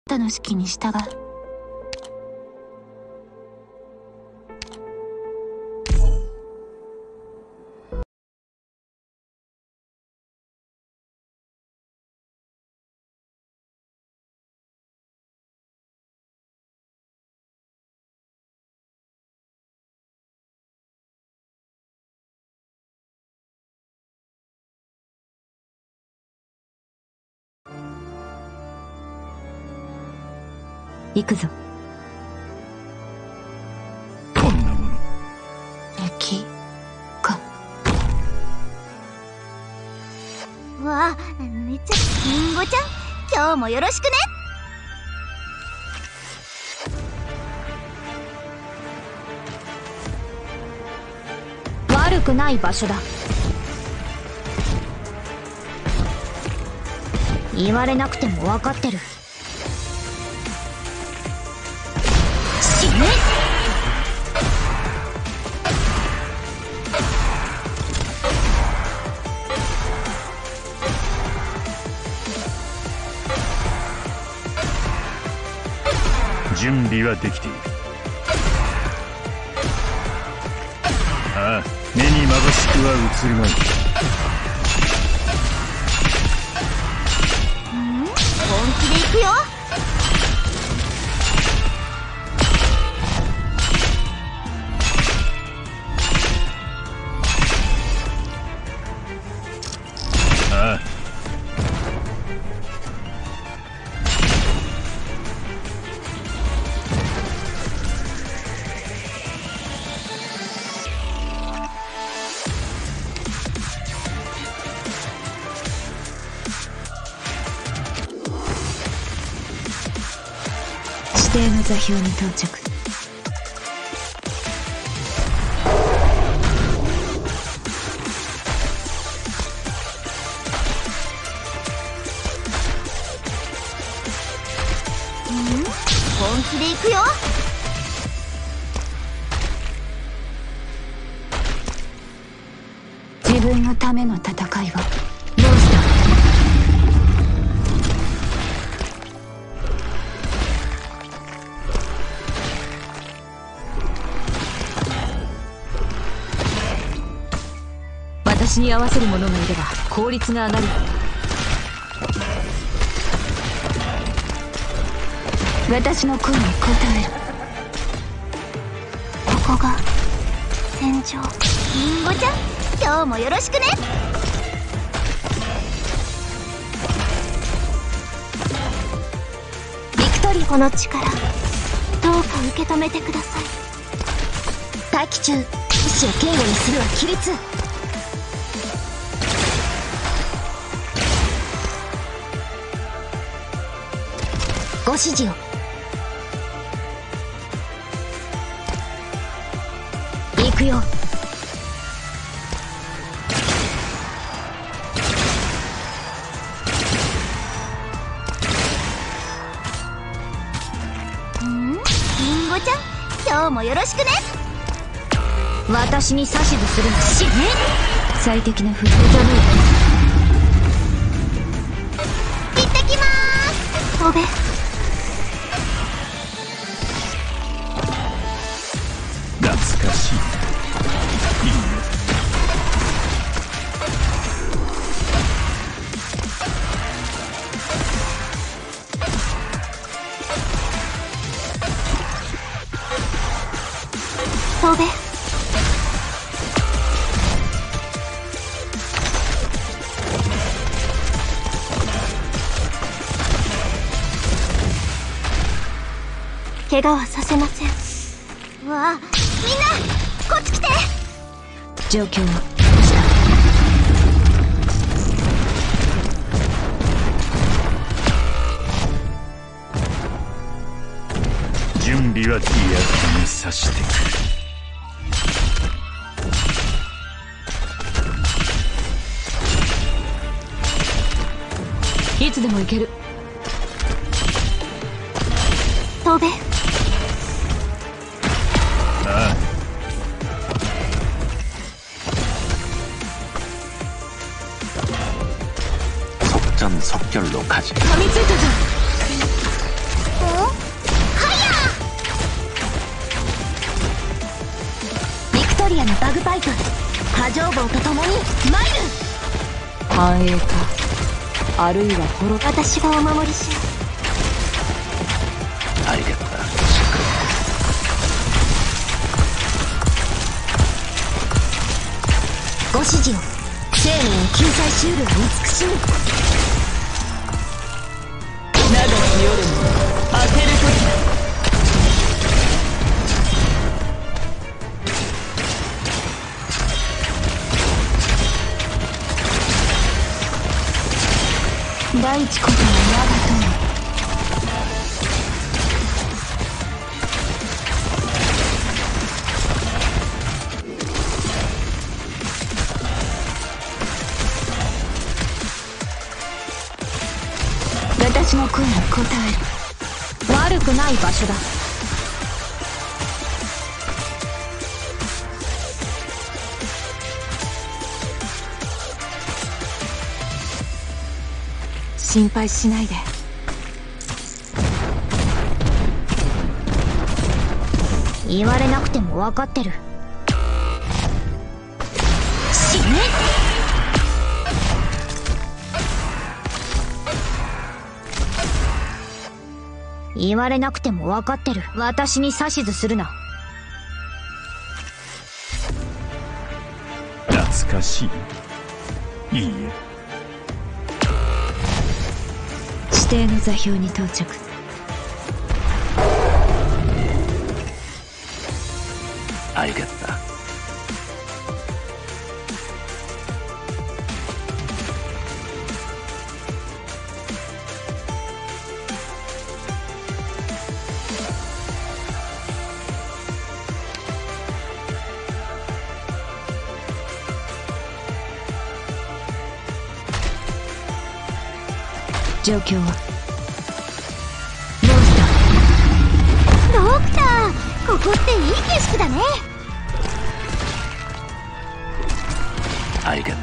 たの指揮に従う。行くぞ。 こんなもの敵か。 わあ、めっちゃリンゴちゃん、今日もよろしくね。 悪くない場所だ。言われなくても分かってる。死ね。 準備はできている。ああ、目にまぶしくは映るまい。 本気で行くよ。 ああ、 指定の座標に到着。 本気で行くよ。 自分のための戦いはモンスター。 私に合わせる者がいれば効率が上がる。 私の声に応える。ここが戦場。 リンゴちゃん、今日もよろしくね。 ビクトリー。 この力、どうか受け止めてください。 待機中、意志を堅固にするは規律。ご指示を。行くよ。 リンゴちゃん、今日もよろしくね。 私に指図するの死ね。 最適な振りじゃない。 行ってきまーす。飛べ。 懐かしい。いいね。 飛べ。怪我はさせません。わあ、みんなこっち来て。 状況は準備は役にさしてくる。 いつでも行ける。 飛べ。 ああ、 속전속결로 가지. 감이ついたぞ。 号と共に参る。 繁栄か、あるいは滅び。 私がお守りしよありがとう。 ご指示を。生命を救済しうるは慈しみ。 長き夜も明ける時だ。大地こそが我が友。私の声に応える。悪くない場所だ。心配しないで。 言われなくても分かってる。 死ね。 言われなくても分かってる。私に指図するな。 懐かしい。いいえ。 指定の座標に到着。 ありがとう。 状況はドクター、ここっていい景色だね。 ありがと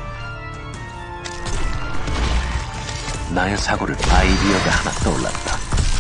う。나의 사고를 아이디어가 하나 떠올랐다.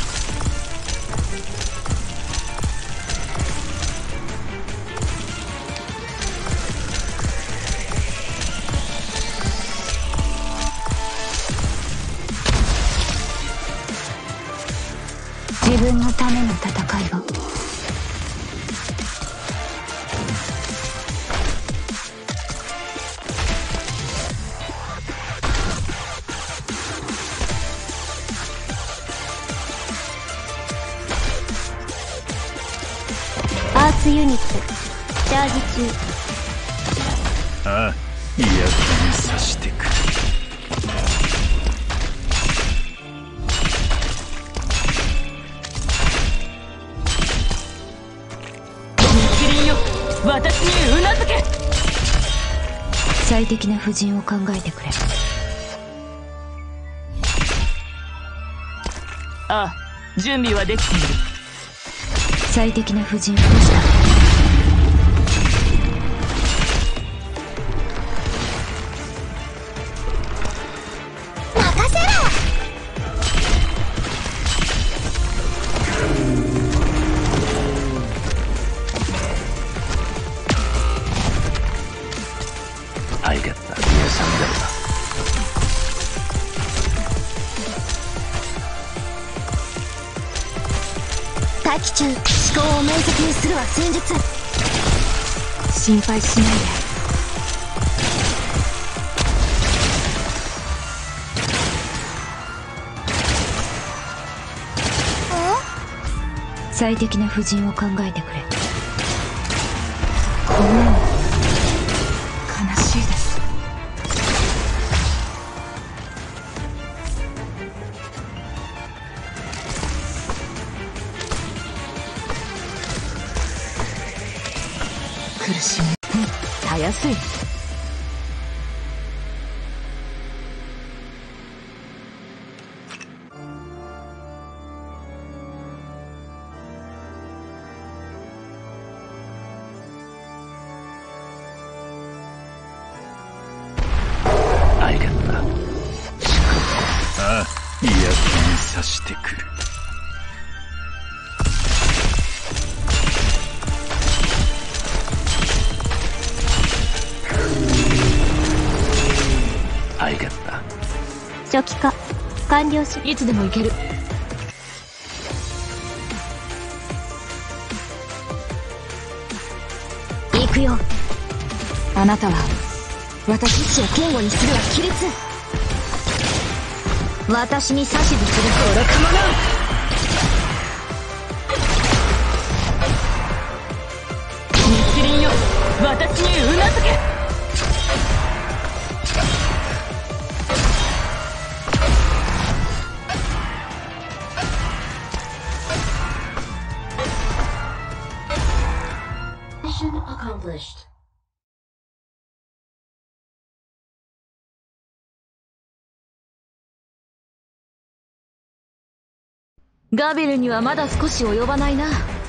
自分のための戦いを。 アースユニットチャージ中。 ああ、いやにさしてくる。 私にうなずけ。最適な布陣を考えてくれ。ああ、準備はできている。最適な布陣をどうした。 알겠다. 예상대로다. 待機中。思考を明晰にするは戦術。 心配しないで。最適な布陣を考えてくれ。こんなの悲しいです。苦しみ、たやすい。 알겠다. 시끄럽고. 아, 이야기를 사시테 그르. 初期化完了し、 いつでも行ける。 行くよ。 あなたは私意志を堅固にするは規律。 私に指図する愚か者。日輪よ、私にうなずけ。ガビルにはまだ少し及ばないな。